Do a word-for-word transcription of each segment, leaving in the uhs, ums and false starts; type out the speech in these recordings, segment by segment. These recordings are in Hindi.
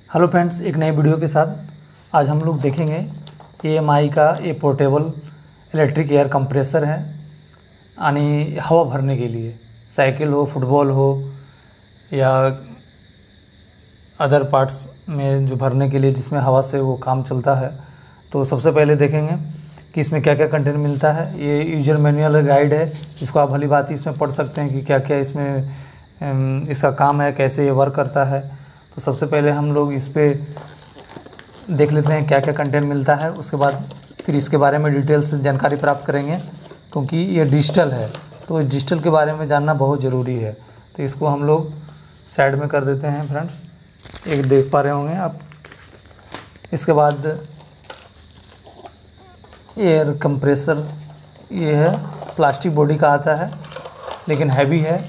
हेलो फ्रेंड्स, एक नए वीडियो के साथ आज हम लोग देखेंगे ए एम आई का ये पोर्टेबल इलेक्ट्रिक एयर कंप्रेसर है। यानी हवा भरने के लिए साइकिल हो, फुटबॉल हो या अदर पार्ट्स में जो भरने के लिए जिसमें हवा से वो काम चलता है। तो सबसे पहले देखेंगे कि इसमें क्या क्या कंटेंट मिलता है। ये यूजर मैनुअल गाइड है जिसको आप भली भांति इसमें पढ़ सकते हैं कि क्या क्या इसमें इसका काम है, कैसे ये वर्क करता है। तो सबसे पहले हम लोग इस पर देख लेते हैं क्या क्या कंटेंट मिलता है। उसके बाद फिर इसके बारे में डिटेल से जानकारी प्राप्त करेंगे, क्योंकि ये डिजिटल है तो डिजिटल के बारे में जानना बहुत ज़रूरी है। तो इसको हम लोग साइड में कर देते हैं फ्रेंड्स। एक देख पा रहे होंगे आप। इसके बाद एयर कंप्रेसर ये है, प्लास्टिक बॉडी का आता है लेकिन हैवी है।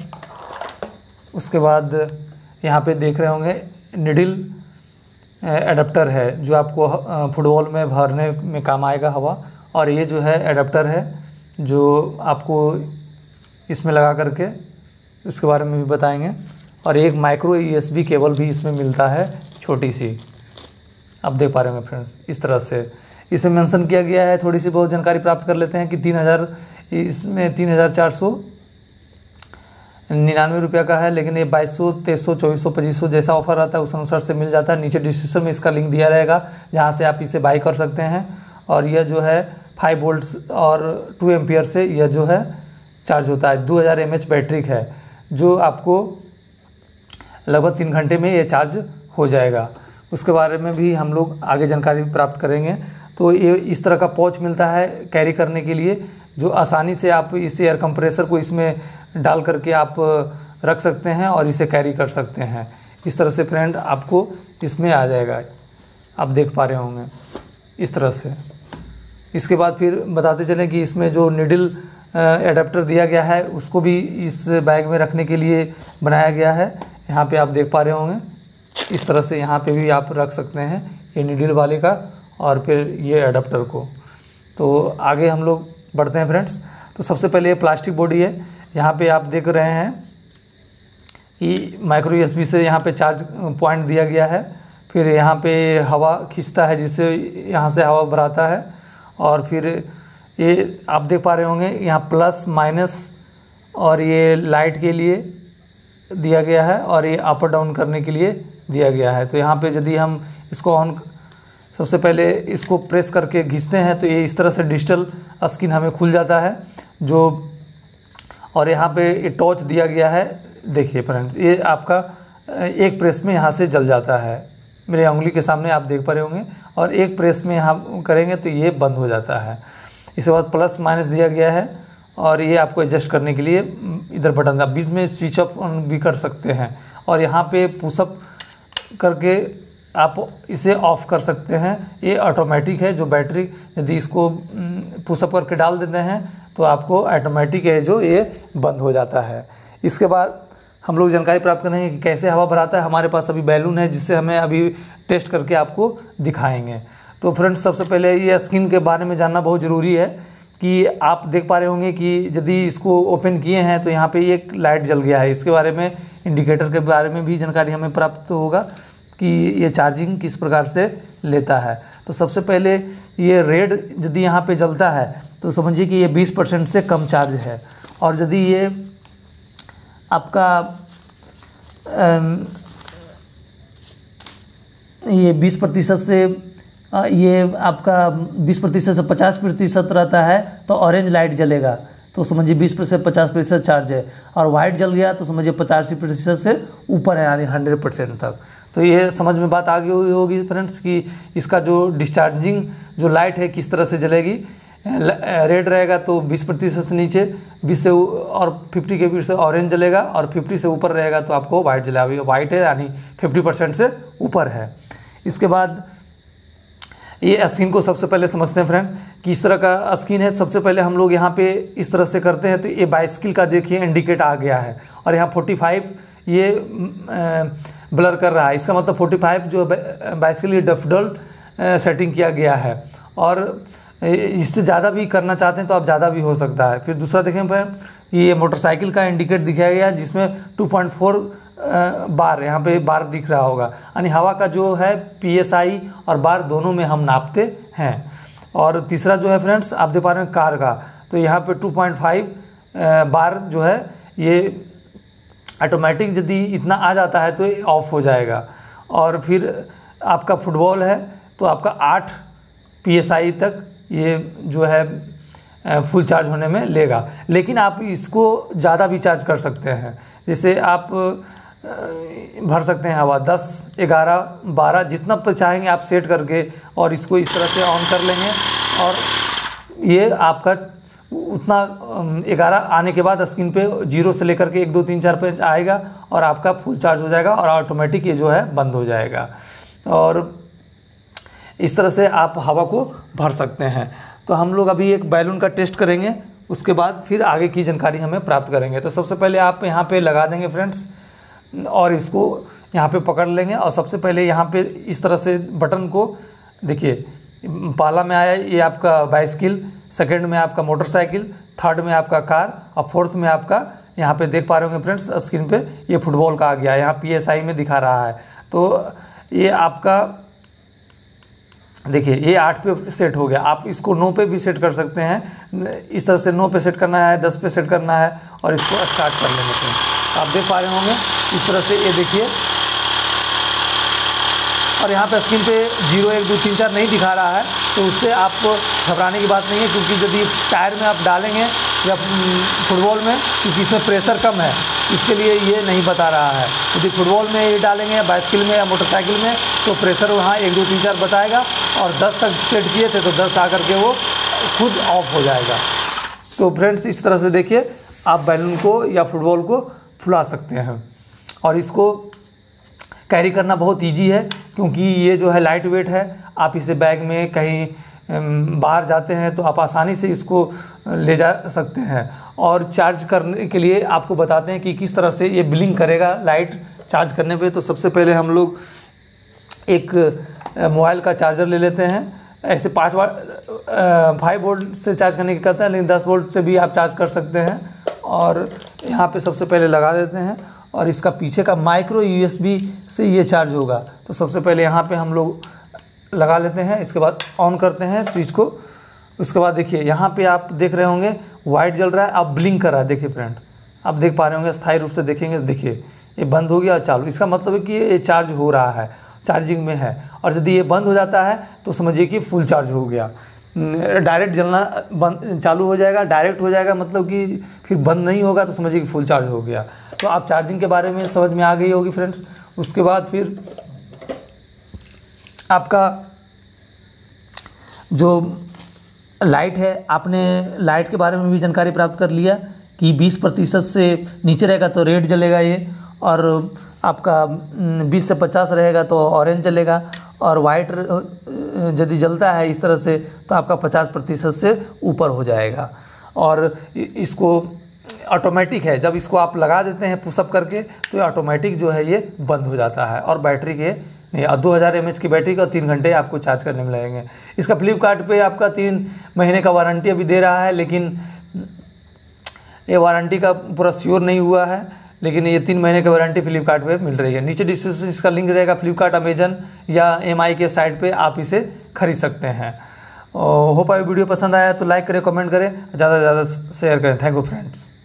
उसके बाद यहाँ पे देख रहे होंगे निडल एडाप्टर है जो आपको फुटबॉल में भरने में काम आएगा हवा। और ये जो है एडाप्टर है जो आपको इसमें लगा करके उसके बारे में भी बताएंगे। और एक micro U S B cable भी इसमें मिलता है, छोटी सी, आप देख पा रहे होंगे फ्रेंड्स। इस तरह से इसमें मेंशन किया गया है। थोड़ी सी बहुत जानकारी प्राप्त कर लेते हैं कि तीन हज़ार इसमें तीन हज़ार चार सौ निन्यानवे रुपये का है, लेकिन ये बाईस सौ तेईस सौ चौबीस सौ पच्चीस सौ जैसा ऑफर आता है उस अनुसार से मिल जाता है। नीचे डिस्क्रिप्शन में इसका लिंक दिया रहेगा जहाँ से आप इसे बाई कर सकते हैं। और यह जो है फाइव वोल्ट्स और टू एम्पियर से यह जो है चार्ज होता है। दो हज़ार एम एच बैटरी है जो आपको लगभग तीन घंटे में ये चार्ज हो जाएगा। उसके बारे में भी हम लोग आगे जानकारी प्राप्त करेंगे। तो ये इस तरह का पाउच मिलता है कैरी करने के लिए, जो आसानी से आप इस एयर कंप्रेसर को इसमें डाल करके आप रख सकते हैं और इसे कैरी कर सकते हैं। इस तरह से फ्रेंड आपको इसमें आ जाएगा, आप देख पा रहे होंगे इस तरह से। इसके बाद फिर बताते चलें कि इसमें जो निडल एडाप्टर दिया गया है उसको भी इस बैग में रखने के लिए बनाया गया है। यहाँ पे आप देख पा रहे होंगे इस तरह से, यहाँ पे भी आप रख सकते हैं ये निडल वाले का और फिर ये एडाप्टर को। तो आगे हम लोग बढ़ते हैं फ्रेंड्स। तो सबसे पहले ये प्लास्टिक बॉडी है। यहाँ पे आप देख रहे हैं कि माइक्रो यू एस बी से यहाँ पे चार्ज पॉइंट दिया गया है। फिर यहाँ पे हवा खींचता है जिससे यहाँ से हवा भराता है। और फिर ये आप देख पा रहे होंगे यहाँ प्लस माइनस और ये लाइट के लिए दिया गया है और ये अप और डाउन करने के लिए दिया गया है। तो यहाँ पे यदि हम इसको ऑन सबसे पहले इसको प्रेस करके खींचते हैं तो ये इस तरह से डिजिटल स्क्रीन हमें खुल जाता है जो। और यहाँ पे ये टॉर्च दिया गया है, देखिए फ्रेंड्स, ये आपका एक प्रेस में यहाँ से जल जाता है। मेरे उंगली के सामने आप देख पा रहे होंगे। और एक प्रेस में यहाँ करेंगे तो ये बंद हो जाता है। इसके बाद प्लस माइनस दिया गया है और ये आपको एडजस्ट करने के लिए इधर बटन, आप बीच में स्विच ऑफ ऑन भी कर सकते हैं। और यहाँ पे पुशअप करके आप इसे ऑफ़ कर सकते हैं। ये ऑटोमेटिक है, जो बैटरी यदि इसको पुशअप करके डाल देते हैं तो आपको ऑटोमेटिक है जो ये बंद हो जाता है। इसके बाद हम लोग जानकारी प्राप्त करेंगे कि कैसे हवा भराता है। हमारे पास अभी बैलून है जिससे हमें अभी टेस्ट करके आपको दिखाएंगे। तो फ्रेंड्स, सबसे पहले ये स्क्रीन के बारे में जानना बहुत ज़रूरी है कि आप देख पा रहे होंगे कि यदि इसको ओपन किए हैं तो यहाँ पे एक लाइट जल गया है। इसके बारे में, इंडिकेटर के बारे में भी जानकारी हमें प्राप्त होगा कि ये चार्जिंग किस प्रकार से लेता है। तो सबसे पहले ये रेड यदि यहाँ पे जलता है तो समझिए कि ये बीस परसेंट से कम चार्ज है। और यदि ये आपका ये बीस प्रतिशत से ये आपका बीस प्रतिशत से पचास प्रतिशत रहता है तो ऑरेंज लाइट जलेगा, तो समझिए बीस प्रतिशत पचास प्रतिशत चार्ज है। और वाइट जल गया तो समझिए पचासी प्रतिशत से ऊपर है, यानी हंड्रेड परसेंट तक। तो ये समझ में बात आ गई होगी फ्रेंड्स कि इसका जो डिस्चार्जिंग जो लाइट है किस तरह से जलेगी। रेड रहेगा तो बीस प्रतिशत से नीचे, बीस से और पचास के बीच से ऑरेंज जलेगा, और पचास से ऊपर रहेगा तो आपको वाइट जलेगा। वाइट है यानी पचास परसेंट से ऊपर है। इसके बाद ये स्क्रीन को सबसे पहले समझते हैं फ्रेंड कि इस तरह का स्क्रीन है। सबसे पहले हम लोग यहाँ पे इस तरह से करते हैं तो ये बाइसिकल का देखिए इंडिकेट आ गया है और यहाँ पैंतालीस ये ब्लर कर रहा है। इसका मतलब पैंतालीस जो बाइसिकल ये डफडल सेटिंग किया गया है। और इससे ज़्यादा भी करना चाहते हैं तो आप ज़्यादा भी हो सकता है। फिर दूसरा देखें फ्रेंड, ये मोटरसाइकिल का इंडिकेट दिखाया गया है जिसमें टू पॉइंट फोर बार, यहाँ पे बार दिख रहा होगा, यानी हवा का जो है पीएसआई और बार दोनों में हम नापते हैं। और तीसरा जो है फ्रेंड्स आप देख पा रहे हैं कार का, तो यहाँ पे टू पॉइंट फाइव बार जो है ये ऑटोमेटिक यदि इतना आ जाता है तो ये ऑफ हो जाएगा। और फिर आपका फुटबॉल है तो आपका आठ पीएसआई तक ये जो है फुल चार्ज होने में लेगा। लेकिन आप इसको ज़्यादा भी चार्ज कर सकते हैं, जैसे आप भर सकते हैं हवा दस, ग्यारह, बारह जितना पर चाहेंगे आप सेट करके और इसको इस तरह से ऑन कर लेंगे और ये आपका उतना ग्यारह आने के बाद स्क्रीन पे जीरो से लेकर के एक दो तीन चार पे आएगा और आपका फुल चार्ज हो जाएगा और ऑटोमेटिक ये जो है बंद हो जाएगा। और इस तरह से आप हवा को भर सकते हैं। तो हम लोग अभी एक बैलून का टेस्ट करेंगे, उसके बाद फिर आगे की जानकारी हमें प्राप्त करेंगे। तो सबसे पहले आप यहाँ पे लगा देंगे फ्रेंड्स और इसको यहाँ पे पकड़ लेंगे और सबसे पहले यहाँ पे इस तरह से बटन को देखिए, पहला में आया ये आपका बाइसिकल, सेकंड में आपका मोटरसाइकिल, थर्ड में आपका कार और फोर्थ में आपका यहाँ पे देख पा रहे होंगे फ्रेंड्स स्क्रीन पे ये फुटबॉल का आ गया, यहाँ पीएसआई में दिखा रहा है। तो ये आपका देखिए ये आठ पे सेट हो गया, आप इसको नौ पे भी सेट कर सकते हैं। इस तरह से नौ पे सेट करना है, दस पे सेट करना है और इसको स्टार्ट कर लेंगे फ्रेंड्स। आप देख पा रहे होंगे इस तरह से ये देखिए, और यहाँ पे स्क्रीन पे जीरो एक दो तीन चार नहीं दिखा रहा है, तो उससे आपको घबराने की बात नहीं है, क्योंकि यदि टायर में आप डालेंगे या फुटबॉल में, क्योंकि इसमें प्रेशर कम है इसके लिए ये नहीं बता रहा है। यदि फुटबॉल में ये डालेंगे या बाइसिकल में या मोटरसाइकिल में तो प्रेशर वहाँ एक दो तीन चार बताएगा और दस तक सेट किए थे तो दस आकर के वो खुद ऑफ हो जाएगा। तो फ्रेंड्स इस तरह से देखिए आप बैलून को या फुटबॉल को फुला सकते हैं और इसको कैरी करना बहुत ईजी है, क्योंकि ये जो है लाइट वेट है। आप इसे बैग में कहीं बाहर जाते हैं तो आप आसानी से इसको ले जा सकते हैं। और चार्ज करने के लिए आपको बताते हैं कि किस तरह से ये ब्लिंक करेगा लाइट चार्ज करने पे। तो सबसे पहले हम लोग एक मोबाइल का चार्जर ले लेते हैं। ऐसे पाँच वाट फाइव वोल्ट से चार्ज करने की कहते हैं, लेकिन दस वोल्ट से भी आप चार्ज कर सकते हैं। और यहाँ पे सबसे पहले लगा देते हैं और इसका पीछे का माइक्रो यूएसबी से ये चार्ज होगा। तो सबसे पहले यहाँ पे हम लोग लगा लेते हैं, इसके बाद ऑन करते हैं स्विच को। उसके बाद देखिए यहाँ पे आप देख रहे होंगे वाइट जल रहा है, आप ब्लिंक कर रहा है। देखिए फ्रेंड्स आप देख पा रहे होंगे, स्थायी रूप से देखेंगे तो देखिए ये बंद हो गया और चालू। इसका मतलब है कि ये चार्ज हो रहा है, चार्जिंग में है। और यदि ये बंद हो जाता है तो समझिए कि फुल चार्ज हो गया। डायरेक्ट जलना बंद चालू हो जाएगा, डायरेक्ट हो जाएगा मतलब कि फिर बंद नहीं होगा, तो समझिए कि फुल चार्ज हो गया। तो आप चार्जिंग के बारे में समझ में आ गई होगी फ्रेंड्स। उसके बाद फिर आपका जो लाइट है, आपने लाइट के बारे में भी जानकारी प्राप्त कर लिया कि बीस प्रतिशत से नीचे रहेगा तो रेड जलेगा ये, और आपका बीस से पचास रहेगा तो ऑरेंज जलेगा, और वाइट यदि जलता है इस तरह से तो आपका पचास प्रतिशत से ऊपर हो जाएगा। और इसको ऑटोमेटिक है, जब इसको आप लगा देते हैं पुशअप करके तो ये ऑटोमेटिक जो है ये बंद हो जाता है। और बैटरी के नहीं, और दो हज़ार एम एच की बैटरी का तीन घंटे आपको चार्ज करने में लगेंगे। इसका फ्लिपकार्ट पे आपका तीन महीने का वारंटी अभी दे रहा है, लेकिन ये वारंटी का पूरा श्योर नहीं हुआ है, लेकिन ये तीन महीने की वारंटी फ्लिपकार्ट पे मिल रही है। नीचे डिस्क्रिप्शन में इसका लिंक रहेगा, फ्लिपकार्ट, अमेजन या एम आई के साइट पे आप इसे खरीद सकते हैं। होप आई वीडियो पसंद आया तो लाइक करें, कमेंट करें, ज़्यादा से ज़्यादा शेयर करें। Thank you friends.